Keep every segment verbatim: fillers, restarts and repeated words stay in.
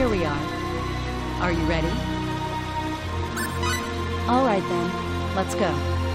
here we are. Are you ready? All right then, let's go.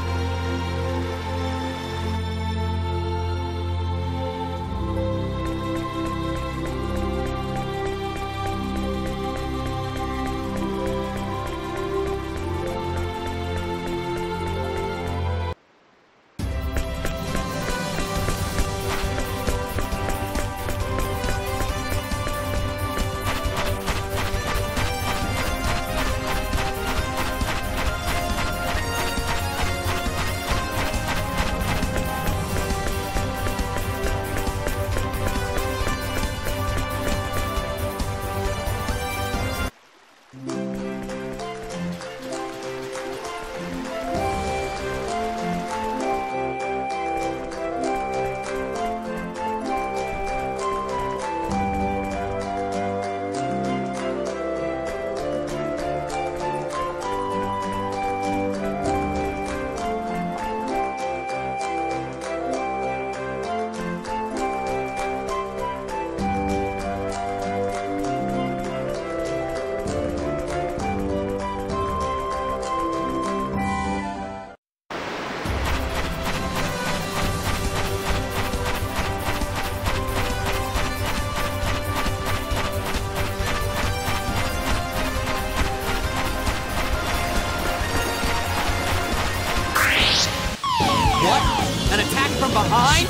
From behind?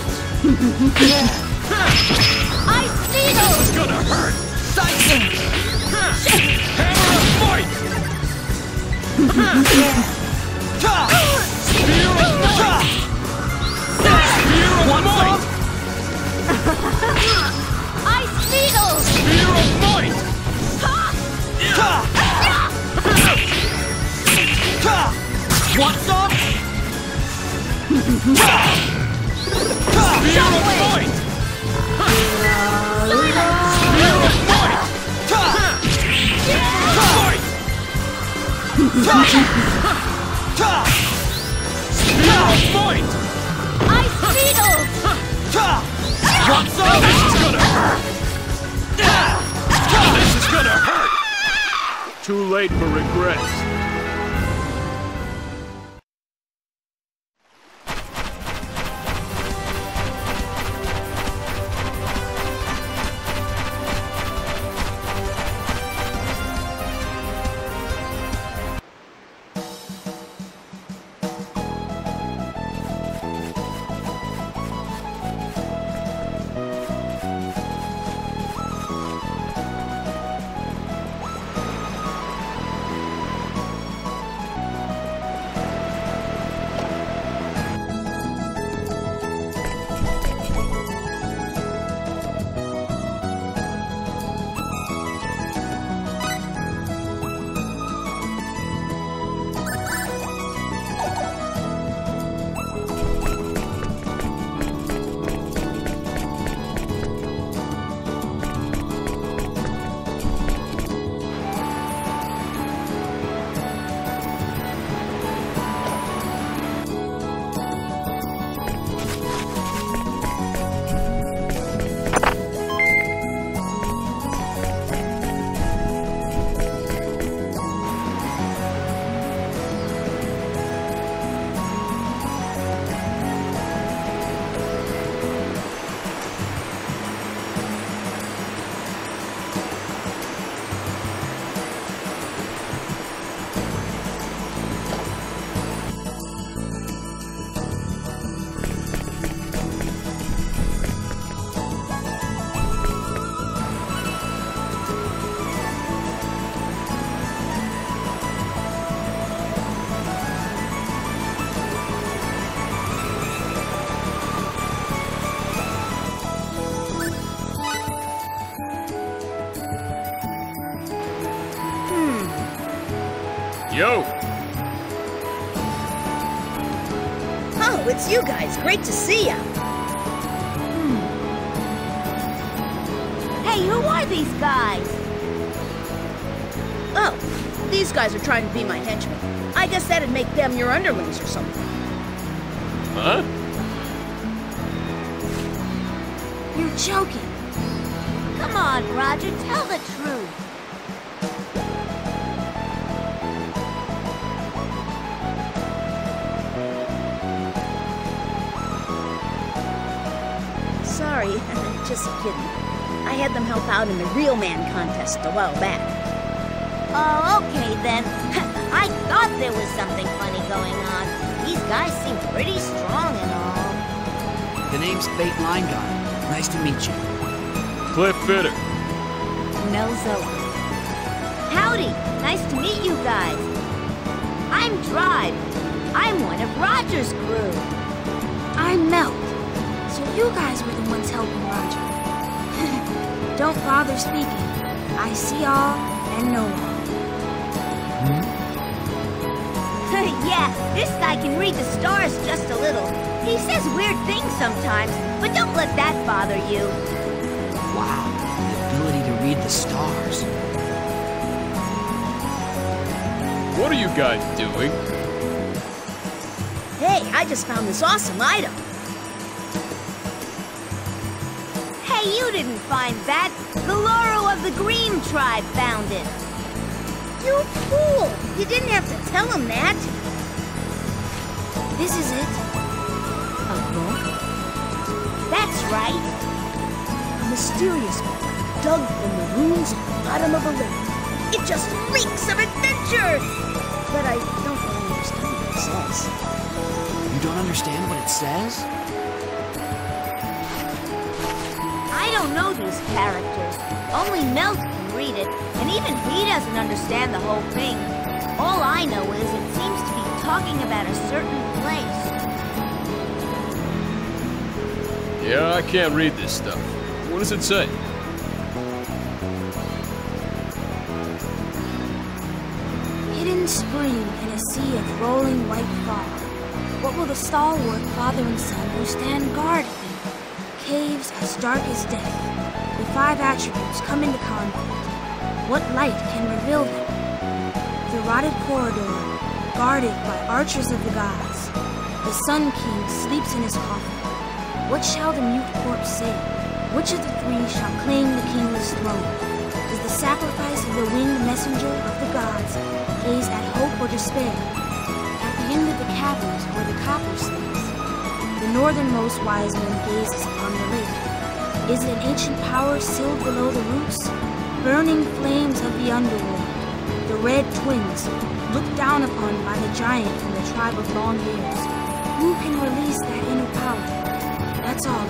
Ice Needle! This is gonna hurt! Sighting! Hammer of Might! Spear of Might! Spear of Might! Ice Needle! Spear of Might! Want some? Spear of Might! Spear of Might! Fight! Spear of Might! Ice Needle! Want some? This is gonna hurt! This is gonna hurt! Too late for regrets. Yo! Oh, it's you guys. Great to see ya. Hmm. Hey, who are these guys? Oh, these guys are trying to be my henchmen. I guess that'd make them your underlings or something. Huh? You're joking. Come on, Roger, tell the truth. just kidding. I had them help out in the Real Man contest a while back. Oh, okay then. I thought there was something funny going on. These guys seem pretty strong and all. The name's Fate Line Guy. Nice to meet you. Cliff Fitter. Mel Zoa. Howdy. Nice to meet you guys. I'm Drive. I'm one of Roger's crew. I'm Mel. So you guys were the ones helping Roger. Don't bother speaking. I see all and know all. Yeah, this guy can read the stars just a little. He says weird things sometimes, but don't let that bother you. Wow, the ability to read the stars. What are you guys doing? Hey, I just found this awesome item. Hey, you didn't find that. Galoro of the Green Tribe found it. You fool! You didn't have to tell him that. This is it. A book? That's right. A mysterious book dug from the ruins at the bottom of a lake. It just reeks of adventure! But I don't really understand what it says. You don't understand what it says? I don't know these characters. Only Mel can read it, and even he doesn't understand the whole thing. All I know is it seems to be talking about a certain place. Yeah, I can't read this stuff. What does it say? Hidden spring in a sea of rolling white fog. What will the stalwart father and son who stand guard think? Caves as dark as death. The five attributes come into conflict. What light can reveal them? The rotted corridor, guarded by archers of the gods. The Sun King sleeps in his coffin. What shall the mute corpse say? Which of the three shall claim the kingless throne? Is the sacrifice of the winged messenger of the gods gaze at hope or despair? At the end of the caverns where the copper sleeps, the northernmost wise man gazes upon the lake. Is it an ancient power sealed below the roots? Burning flames of the underworld, the red twins, looked down upon by the giant from the tribe of long ears. Who can release that inner power? That's all.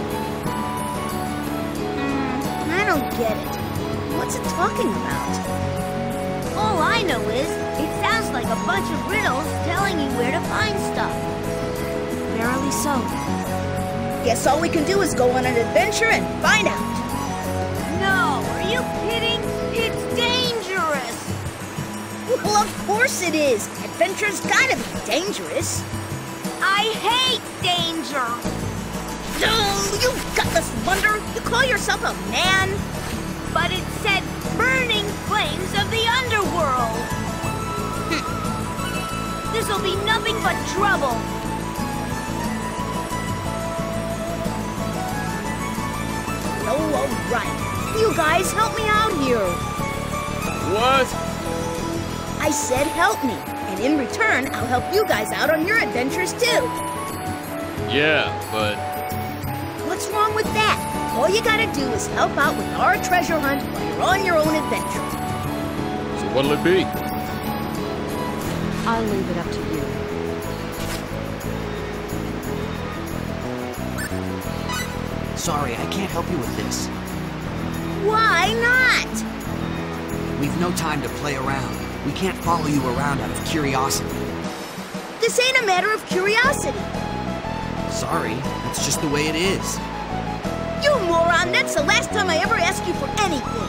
Mm, I don't get it. What's it talking about? All I know is it sounds like a bunch of riddles telling you where to find stuff. Verily so. Guess all we can do is go on an adventure and find out. No, are you kidding? It's dangerous. Well, of course it is. Adventure's gotta be dangerous. I hate danger. Oh, you gutless wonder! You call yourself a man? But it said burning flames of the underworld. This'll be nothing but trouble. Oh, all right. You guys help me out here. What? I said help me, and in return, I'll help you guys out on your adventures too. Yeah, but... What's wrong with that? All you gotta do is help out with our treasure hunt while you're on your own adventure. So what'll it be? I'll leave it up to you. Sorry, I can't help you with this. Why not? We've no time to play around. We can't follow you around out of curiosity. This ain't a matter of curiosity. Sorry, that's just the way it is. You moron, that's the last time I ever asked you for anything.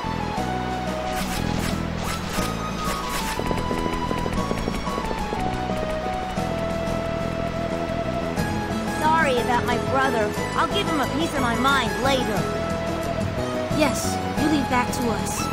Sorry about my brother. I'll give him a piece of my mind later. Yes, you leave that to us.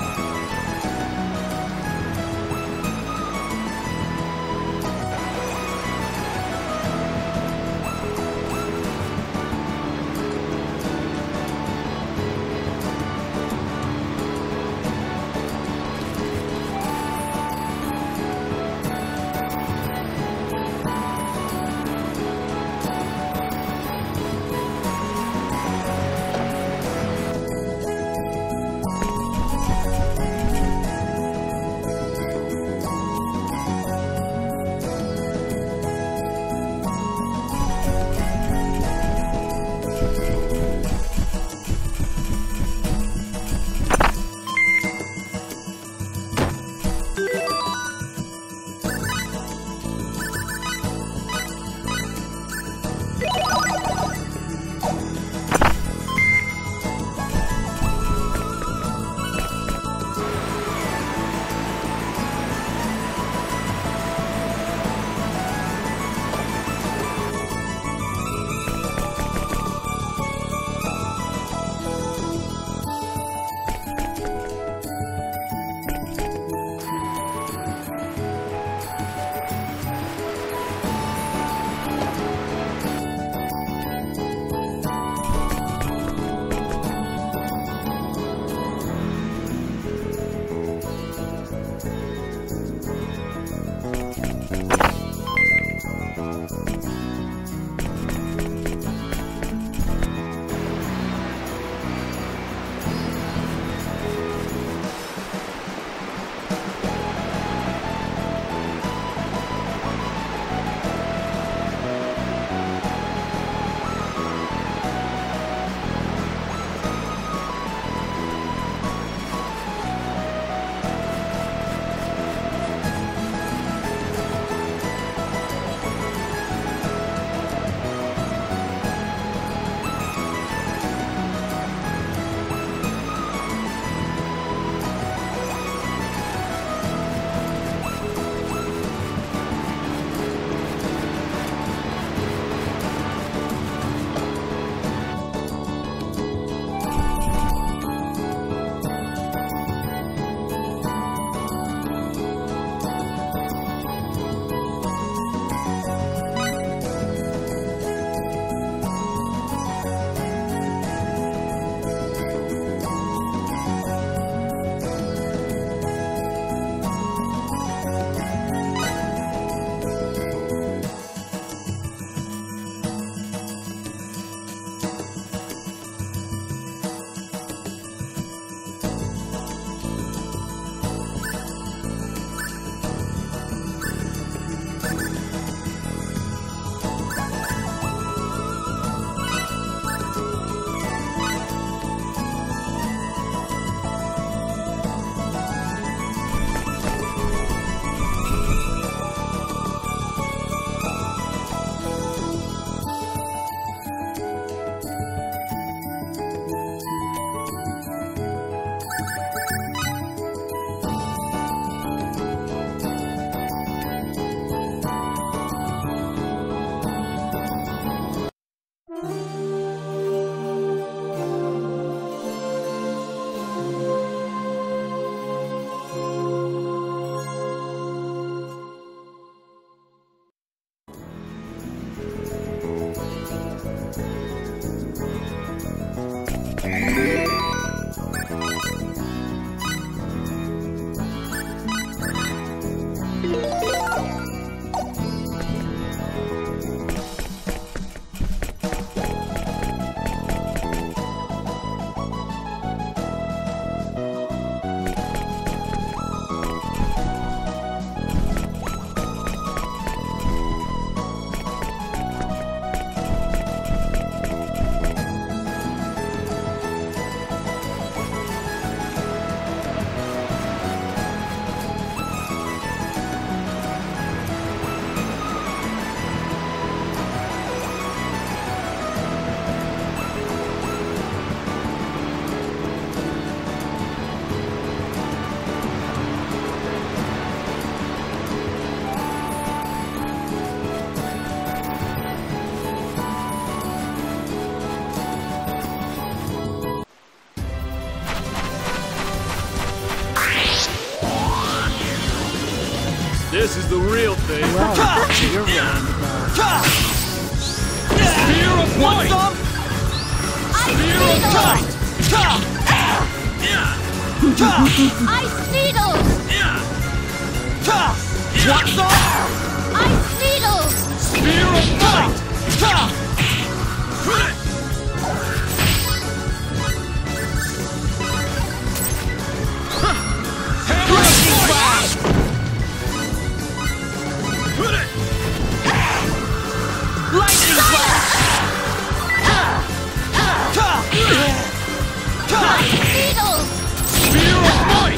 This is the real thing. Well, you're willing to go. Spear of might! Spear of might! Ice Needles! What's up? Ice Needles! Spear of might! Hammer of blast! Lightning blast! Ice Needles! Spear of might!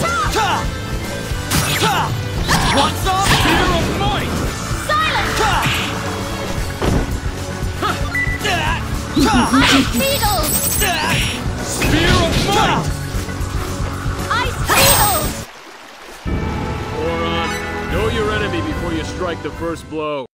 What's up? Spear of might! Silence! Ice Ice Needles! Spear of might! Ice Needles! Oron, know your enemy before you strike the first blow.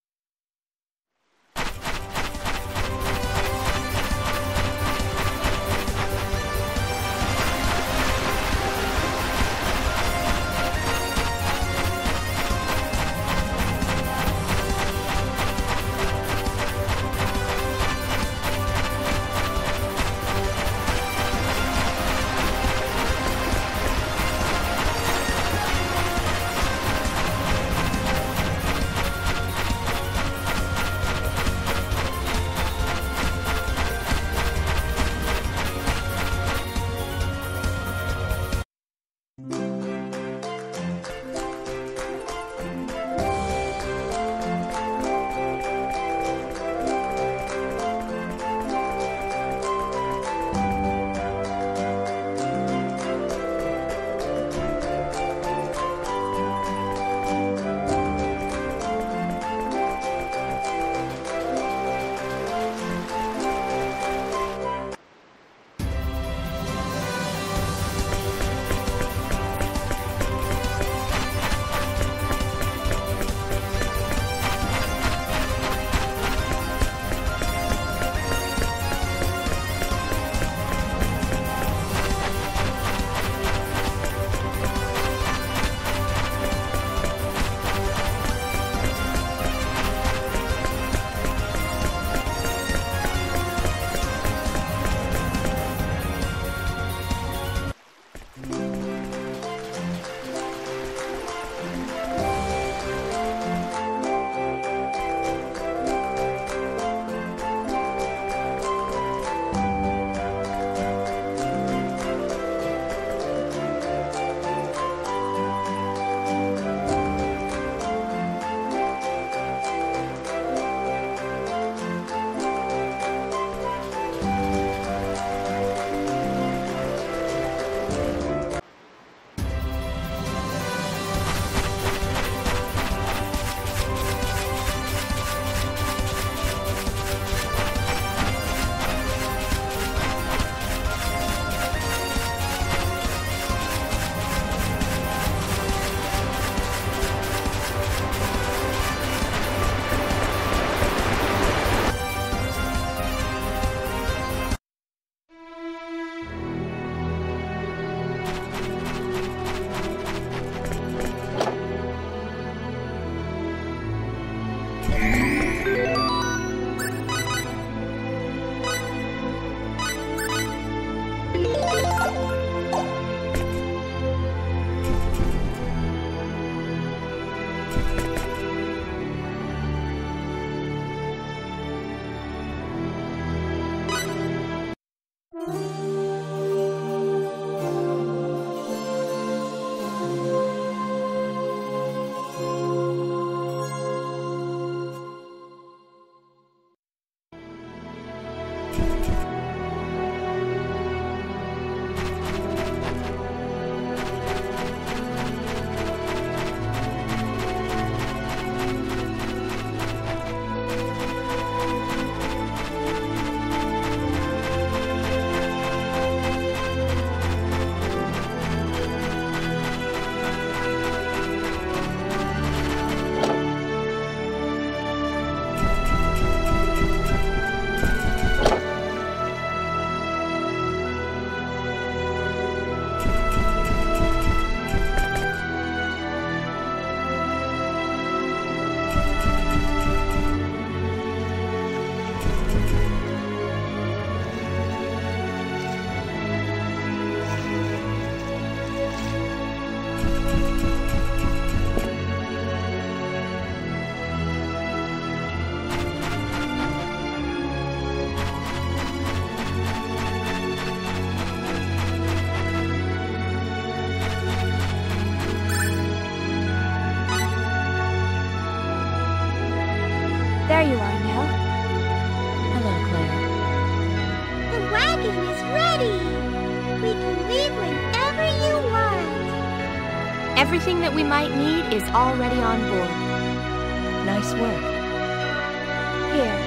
Everything that we might need is already on board. Nice work. Here.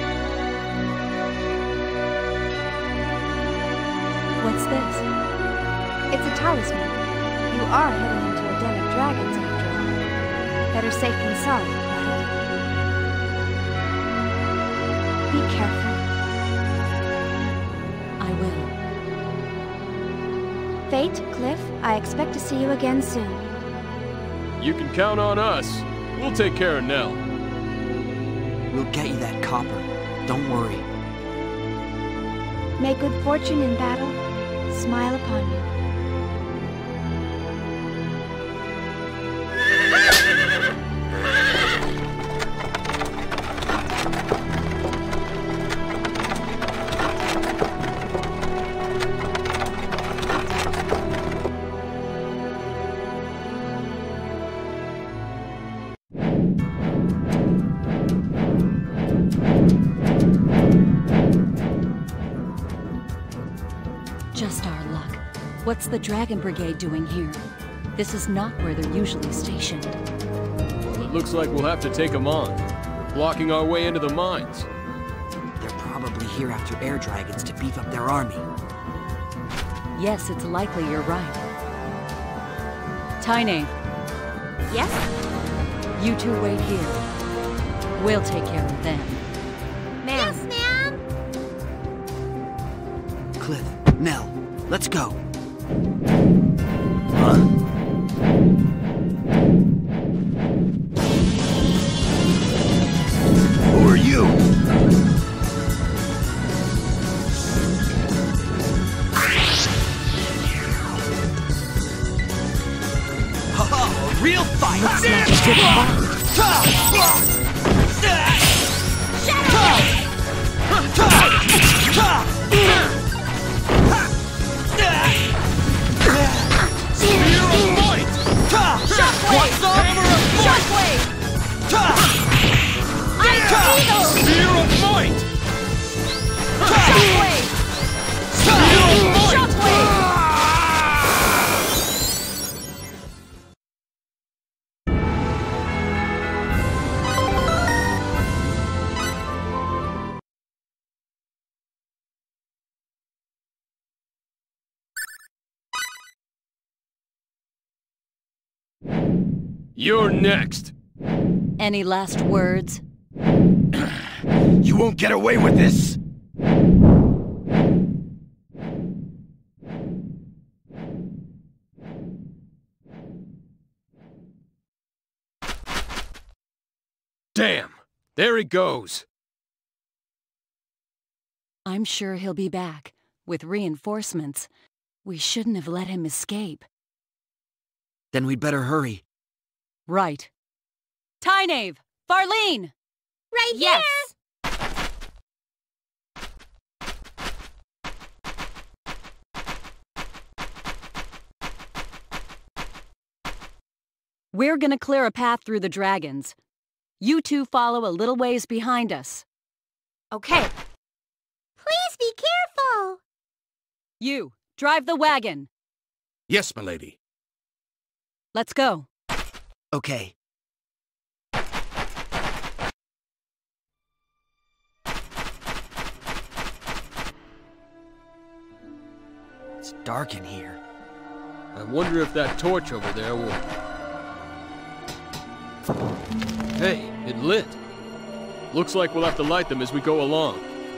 What's this? It's a talisman. You are heading into a den of dragons after all. Better safe than sorry, right? Be careful. I will. Fate, Cliff, I expect to see you again soon. You can count on us. We'll take care of Nell. We'll get you that copper. Don't worry. May good fortune in battle smile upon you. Just our luck. What's the Dragon Brigade doing here? This is not where they're usually stationed. Well, it looks like we'll have to take them on. We're blocking our way into the mines. They're probably here after air dragons to beef up their army. Yes, it's likely you're right. Tiny, Yes? you two wait here. We'll take care of them. Ma'am. Yes, ma'am. Cliff, Nell, let's go. Who are you? Haha, a real fight! Looks like a good fight. You're next. Any last words? You won't get away with this! Damn! There he goes! I'm sure he'll be back, with reinforcements. We shouldn't have let him escape. Then we'd better hurry. Right. Tynave! Farlene! Right Yes. We're gonna clear a path through the dragons. You two follow a little ways behind us. Okay. Please be careful. You, drive the wagon. Yes, milady. Let's go. Okay. It's dark in here. I wonder if that torch over there will... Hey, it lit. Looks like we'll have to light them as we go along.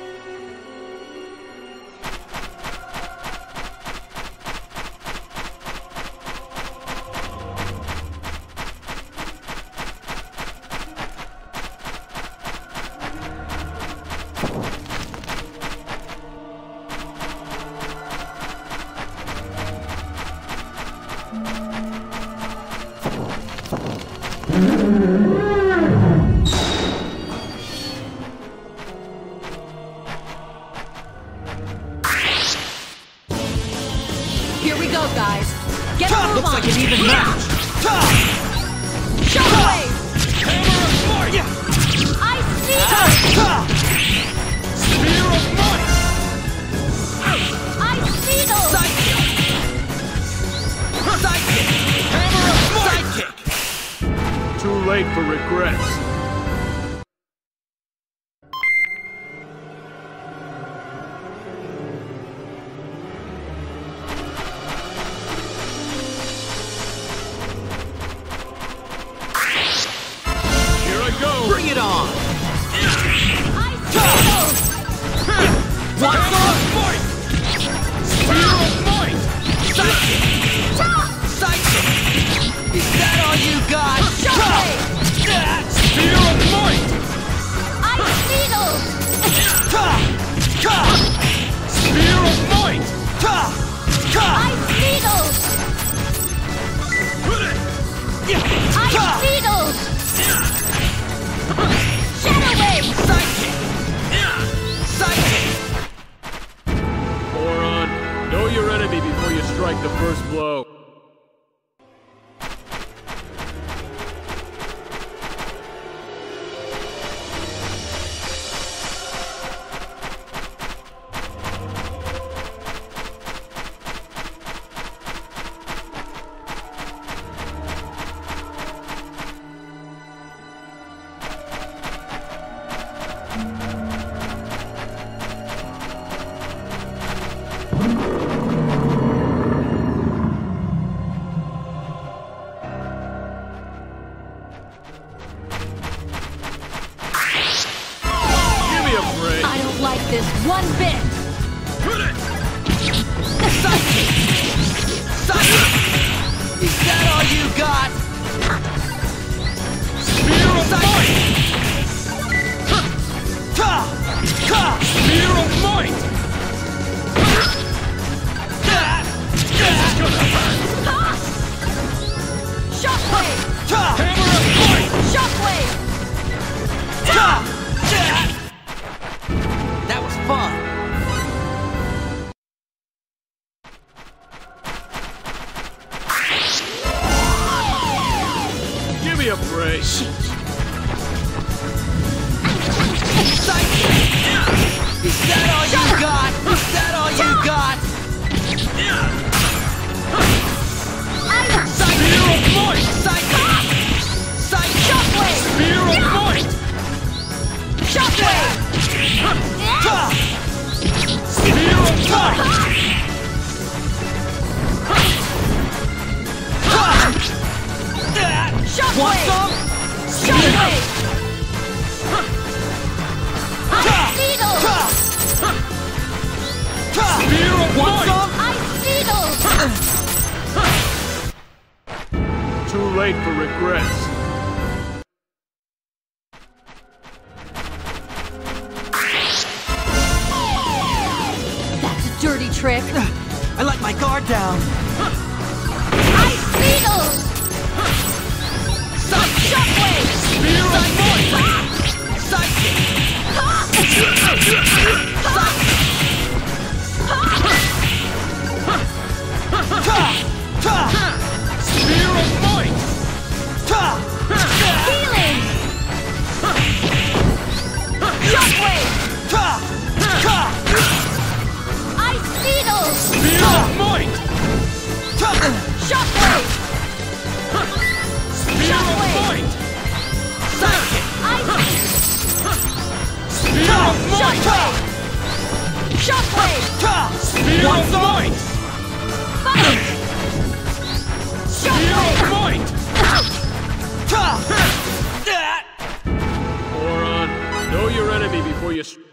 Here we go, guys. Get a move Looks on. like an even match! Shockwave! Ice Beetle! Spear of might! Ice Beetle! Sidekick! Sidekick! Hammer of might! late for regrets. Here I go! Bring it on! One more point! Spear of might! Psychic! Psychic! Is that all you got? Spear of might! Ice Needle! Spear of might! Ice Needle! Ice Needle! Shadow Wave! Psychic! Psychic! Moron, know your enemy before you strike the first blow. I don't like this one bit! Psychic! Psychic! Is that all you got? Spear of might! Spear of might! This is gonna hurt! Shockwave! Hammer of might! Shockwave! That was fun. Give me a break. Psychic! Is that all you got? Is that all you got? Spear of might! Psychic! Psychic! Shockwave! Spear of might! Shockwave! Spear of might! Shockwave! Want some? Shockwave! Ice Needle! Spear of Want might! some? Ice Needle! Too late for regrets. That's a dirty trick. I let my guard down. Ice Needle! Shockwave! Spear of might! Psychic! Spear of might! Healing! Shockwave! Ice Needle! Spear of might! Shockwave! Spear of might! Psychic! Ice! Spear of might! Shockwave! Spear of might! Fight! Spear of Shockwave! might! Moron, know your enemy before you... str-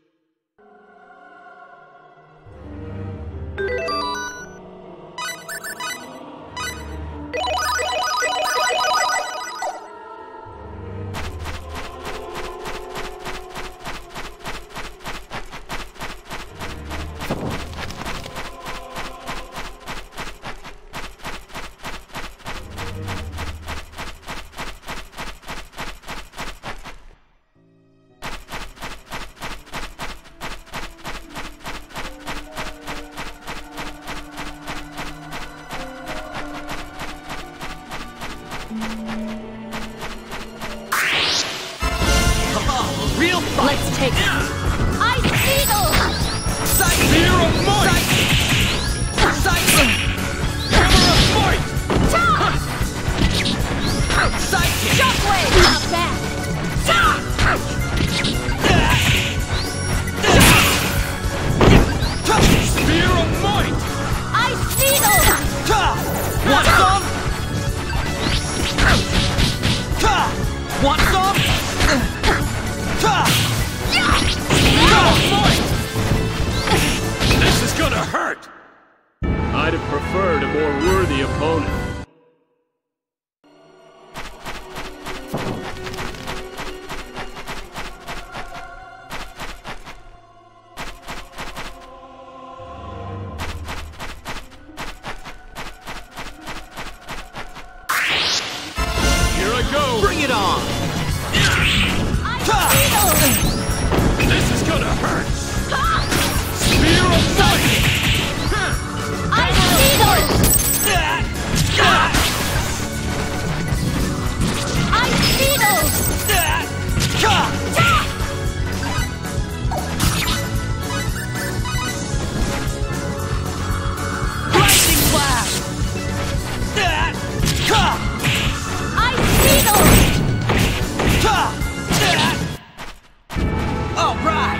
Real fun. Let's take it. Ice Needle! Spear of might! Psychic! Hammer of might! Psychic! Shockwave! Want some? Want some? This is gonna hurt! I'd have preferred a more worthy opponent. Here I go! Bring it on! This is gonna hurt! Spear of Light! All right!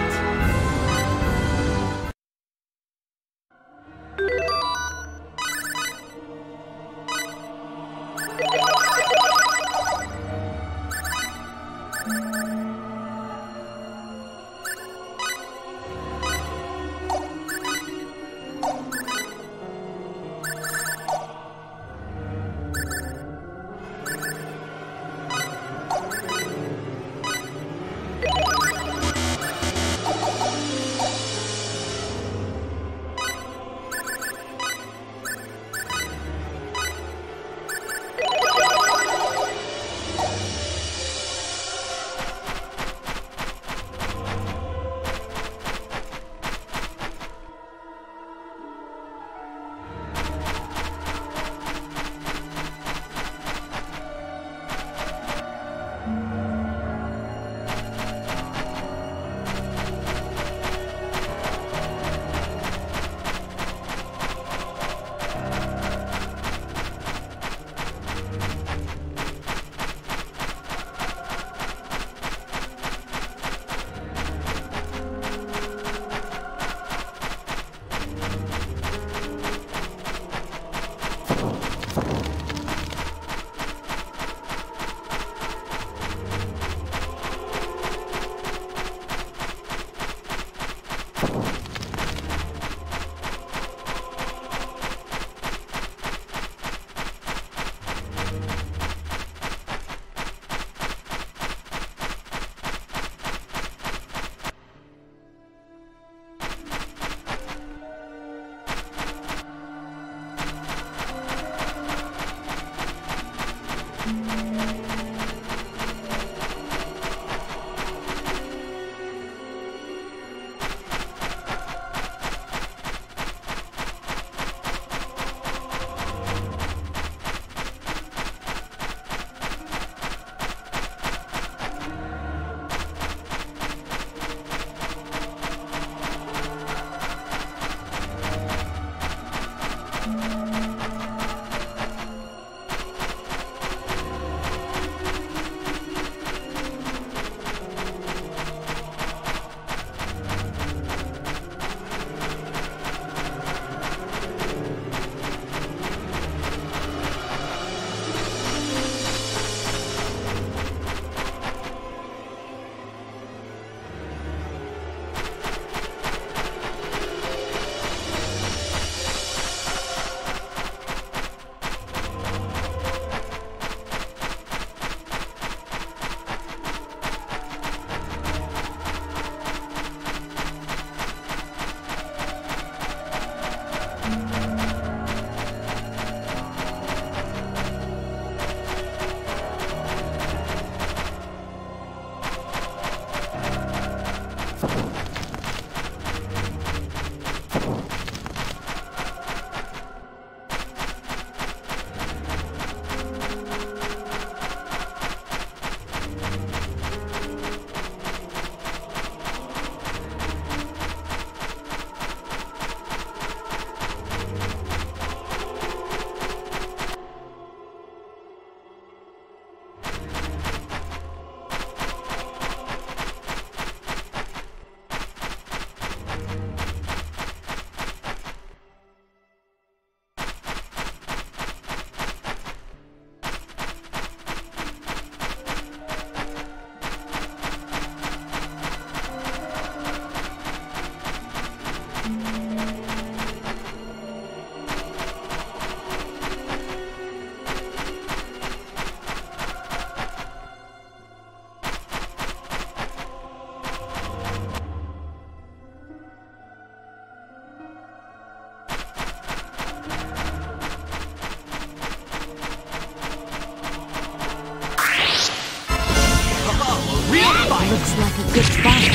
Looks like a good fight.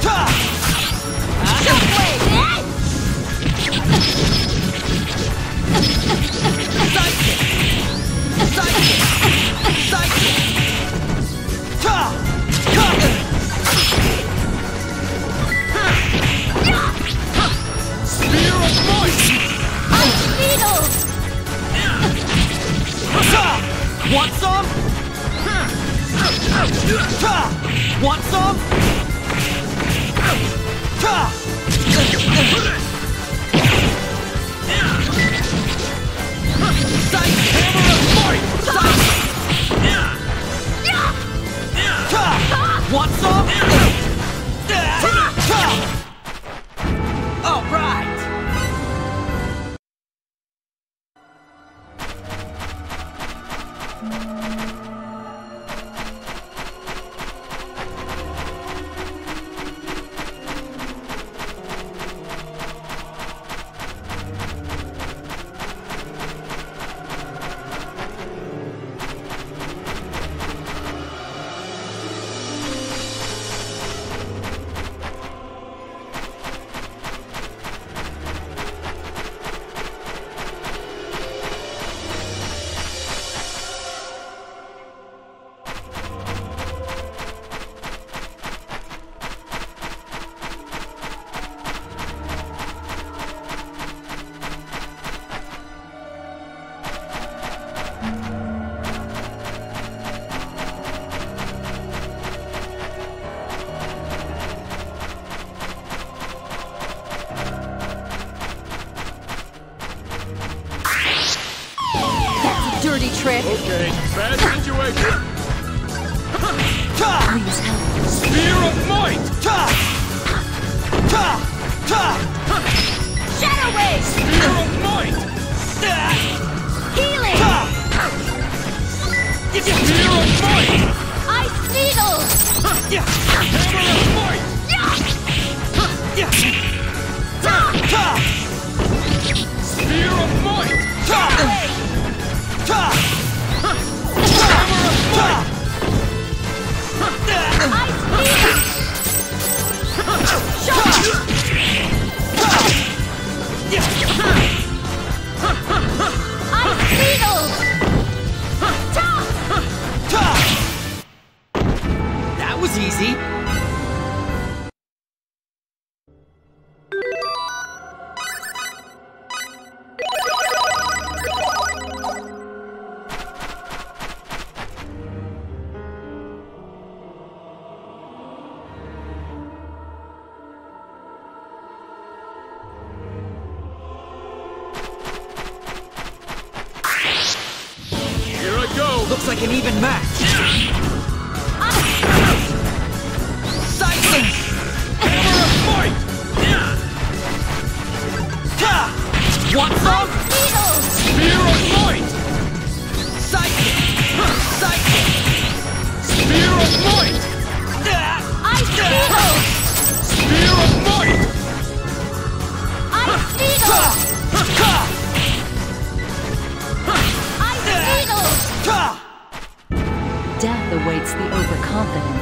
Shockwave! Psychic! Psychic! Psychic! Ta! Ta! Spear of Voice! Ice Needle! Ta! Want some? Ta! Want some? Ta! Psychic! Hammer of Voice! Want some? All right. Dirty trick. Okay, bad situation. Please help. Spear of Might! Shadow Wave! Spear of Might! Healing! Spear of Might! Ice Needle! Hammer of Might! Spear of Might! That was easy. Here I go! Looks like an even match. Psychic! Hammer of Might! Want some? Spear of Might! Psychic! Psychic! Spear of Might! Ice Needle! Spear of Might! Ice Needle! Ice Needle! Death awaits the overconfident.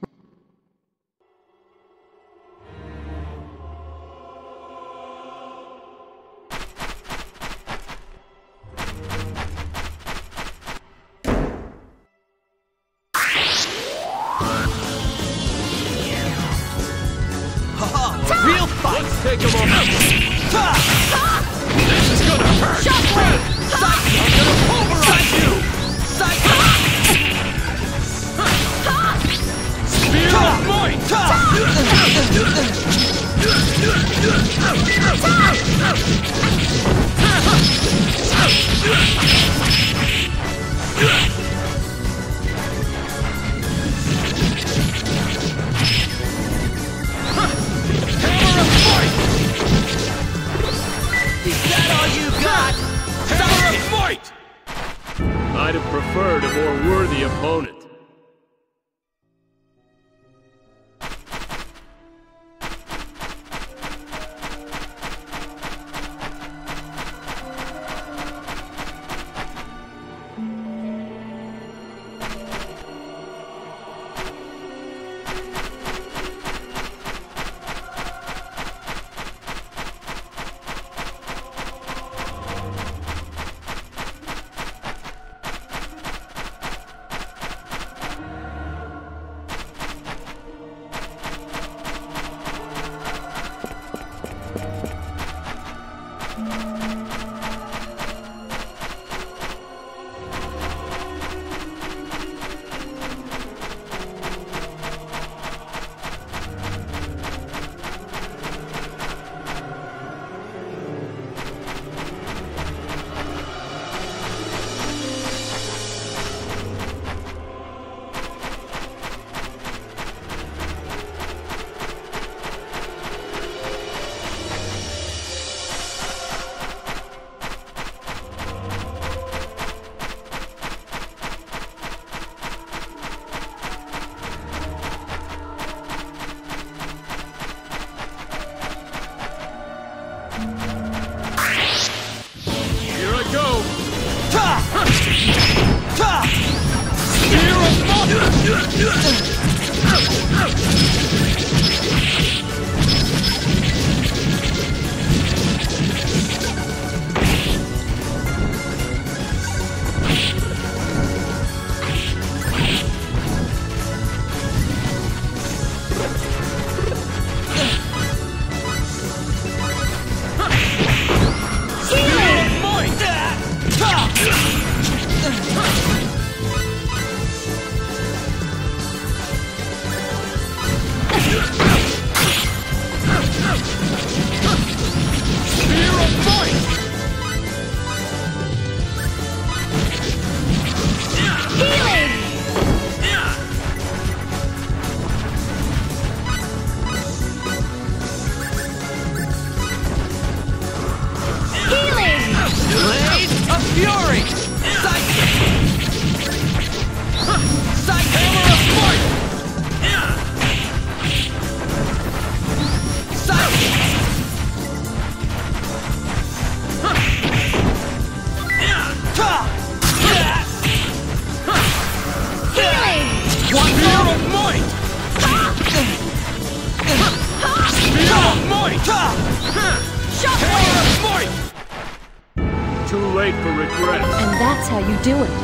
Real fight! Let's take him on! This is gonna hurt! Shockwave! Psychic! I'm gonna pulverize you! Psychic! Spear of Might! Hammer of Might! Is that all you got? Hammer of Might! I'd have preferred a more worthy opponent. Fury! Psychic! Psychic! Hammer of Might! Psychic! Healing! One Spear of Might! Spear of Might! Hammer of Might! Too late for regrets. And that's how you do it.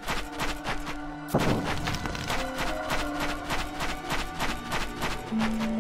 Thank you.